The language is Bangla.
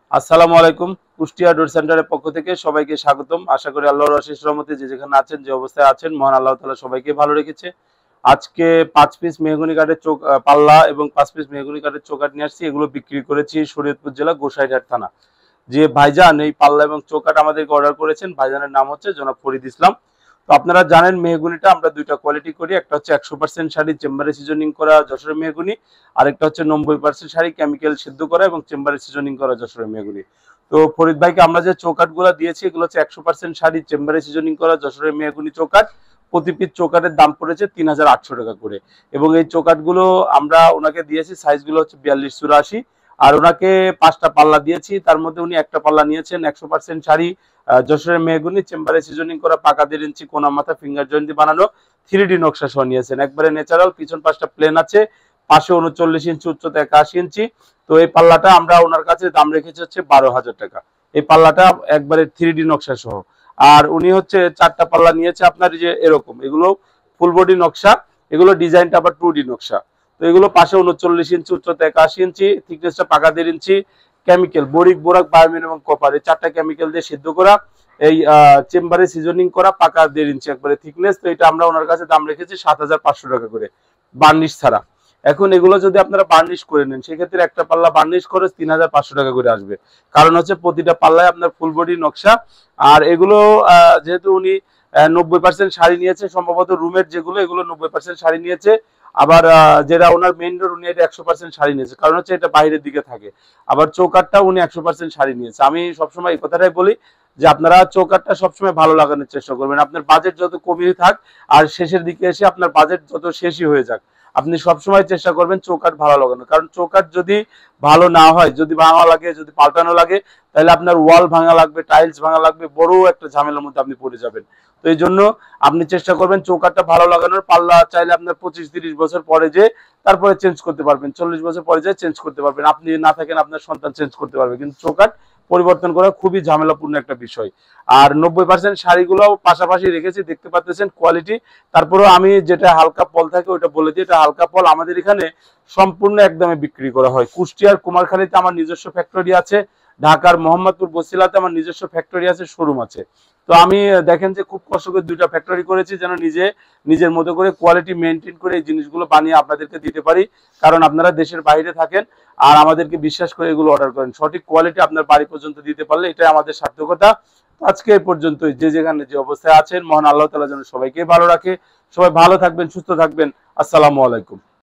আসসালামু আলাইকুম। কুষ্টিয়া ডোর সেন্টারের পক্ষ থেকে সবাইকে স্বাগতম। আশা করি আল্লাহর অশেষ রহমতে যে যেখানে আছেন, যে অবস্থায় আছেন, মহান আল্লাহ তাআলা সবাইকে ভালো রেখেছে। আজকে ৫ পিস মেহগনি কাঠের পাল্লা এবং ৫ পিস মেহগনি কাঠের চৌকাঠ নিয়ে আসছি। এগুলো বিক্রি করেছি শরীয়তপুর জেলা গোসাইরহাট থানা। যে ভাইজান এই পাল্লা এবং চৌকাঠ আমাদেরকে অর্ডার করেছেন, ভাইজানের নাম হচ্ছে জনাব ফরিদ ইসলাম। তো আপনারা জানেন মেহগনিটা আমরা দুইটা কোয়ালিটি করি। একটা হচ্ছে ১০০% শাড়ি চেম্বারে সিজনিং করা যশোরের মেহগনি, আরেকটা হচ্ছে ৯০% শাড়ি কেমিক্যাল সিদ্ধ করা এবং চেম্বারে সিজনিং করা যশোরের মেহগনি। তো ফরিদ ভাইকে আমরা যে চৌকাঠগুলো দিয়েছি এগুলো হচ্ছে ১০০% শাড়ি চেম্বারে সিজনিং করা যশোরের মেহগনি চৌকাঠ। প্রতি পিস চৌকাঠের দাম পড়েছে ৩,৮০০ টাকা করে। এবং এই চৌকাঠগুলো আমরা ওনাকে দিয়েছি, সাইজগুলো হচ্ছে ৪২-৮৪। আর ওনাকে ৫টা পাল্লা দিয়েছি, তার মধ্যে উনি একটা পাল্লা নিয়েছেন ১০০% শাড়ি যশোরের মেহগনি চেম্বারে সিজনিং করা পাকা ১.৫ ইঞ্চি কোনা মাথা ফিঙ্গার জয়েন্ট দিয়ে বানানো 3D নকশা সহ নিয়েছেন। একবারে ন্যাচারাল, পিছন পাশটা প্লেন আছে, পাশে ৩৯ ইঞ্চি উচ্চতা ৮১ ইঞ্চি। তো এই পাল্লাটা আমরা ওনার কাছে দাম রেখেছি হচ্ছে ১২,০০০ টাকা। এই পাল্লাটা একবারে 3D নকশা সহ। আর উনি হচ্ছে 4টা পাল্লা নিয়েছে আপনার যে এরকম, এগুলো ফুল বডি নকশা, এগুলো ডিজাইনটা আবার 2D নকশা। তো এগুলো পাশে ৩৯ ইঞ্চি উচ্চতা ৮১ ইঞ্চি, থিকনেসটা পাকা ১.৫ ইঞ্চি, কেমিক্যাল বরিক বোরাক বায়োমিন এবং কপার এই 4টা কেমিক্যাল দিয়ে সিদ্ধ করা, এই চেম্বারে সিজনিং করা পাকা ১.৫ ইঞ্চি একবারে থিকনেস। তো এটা আমরা ওনার কাছে দাম রেখেছি ৭,৫০০ টাকা করে, বার্নিশ ছাড়া। এখন এগুলো যদি আপনারা বার্নিশ করে নেন সেক্ষেত্রে একটা পাল্লা বার্নিশ খরচ ৩,৫০০ টাকা করে আসবে। কারণ হচ্ছে প্রতিটা পাল্লায় আপনার ফুল বডি নকশা। আর এগুলো যেহেতু উনি ৯০% শাড়ি নিয়েছে, সম্ভবত রুমের যেগুলো এগুলো ৯০% শাড়ি নিয়েছে। আবার যেটা ওনার মেইন ডোর উনি এটা ১০০% শাড়ি নিয়েছে, কারণ হচ্ছে এটা বাইরের দিকে থাকে। আবার চৌকাঠটা উনি ১০০% শাড়ি নিয়েছে। আমি সবসময় এই কথাটাই বলি যে আপনারা চৌকাঠটা সবসময় ভালো লাগানোর চেষ্টা করবেন। আপনার বাজেট যত কমই থাক আর শেষের দিকে এসে আপনার বাজেট যত শেষই হয়ে যাক, আপনি সবসময় চেষ্টা করবেন চৌকাঠ ভালো লাগানো। কারণ চৌকাঠ যদি ভালো না হয়, যদি ভাঙা লাগে, যদি পাল্টানো লাগে, তাহলে আপনার ওয়াল ভাঙা লাগবে, টাইলস ভাঙা লাগবে, বড় একটা ঝামেলার মধ্যে আপনি পড়ে যাবেন। তো এই জন্য আপনি চেষ্টা করবেন চৌকাঠটা ভালো লাগানোর। পাল্লা চাইলে আপনার ২৫-৩০ বছর পরে যে তারপরে চেঞ্জ করতে পারবেন, ৪০ বছর পরে যে চেঞ্জ করতে পারবেন, আপনি না থাকেন আপনার সন্তান চেঞ্জ করতে পারবে, কিন্তু চৌকাঠ পরিবর্তন করা খুবই ঝামেলাপূর্ণ একটা বিষয়। আর ৯০% শাড়িগুলো পাশাপাশি রেখেছি, দেখতে পাচ্ছেন কোয়ালিটি। তারপরেও আমি যেটা হালকা পল থাকে ওটা বলে দিই, এটা হালকা পল আমাদের এখানে সম্পূর্ণ একদমে বিক্রি করা হয়। কুষ্টিয়ার কুমারখালীতে আমার নিজস্ব ফ্যাক্টরি আছে, ঢাকার মোহাম্মদপুর বসিলাতে আমার নিজস্ব ফ্যাক্টরি আছে, শোরুম আছে। তো আমি দেখেন যে খুব কষ্ট করে 2টা ফ্যাক্টরি করেছি যেন নিজের মতো করে কোয়ালিটি মেনটেন করে এই জিনিসগুলো বানিয়ে আপনাদেরকে দিতে পারি। কারণ আপনারা দেশের বাইরে থাকেন আর আমাদেরকে বিশ্বাস করে এগুলো অর্ডার করেন, সঠিক কোয়ালিটি আপনার বাড়ি পর্যন্ত দিতে পারলে এটাই আমাদের সার্থকতা। আজকে এই পর্যন্তই। যে যেখানে যে অবস্থায় আছেন, মহান আল্লাহ তাআলা যেন সবাইকে ভালো রাখে। সবাই ভালো থাকবেন, সুস্থ থাকবেন। আসসালামু আলাইকুম।